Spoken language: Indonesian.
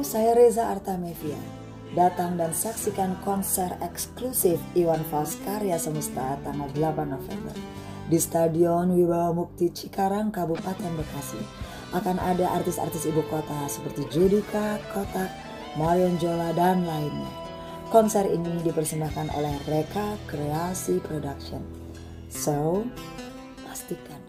saya Reza Artamevia. Datang dan saksikan konser eksklusif Iwan Fals Karya Semesta tanggal 8 November di Stadion Wibawa Mukti Cikarang, Kabupaten Bekasi. Akan ada artis-artis ibu kota seperti Judika, Kotak, Marion Jola, dan lainnya. Konser ini dipersembahkan oleh Reka Kreasi Production. So, pastikan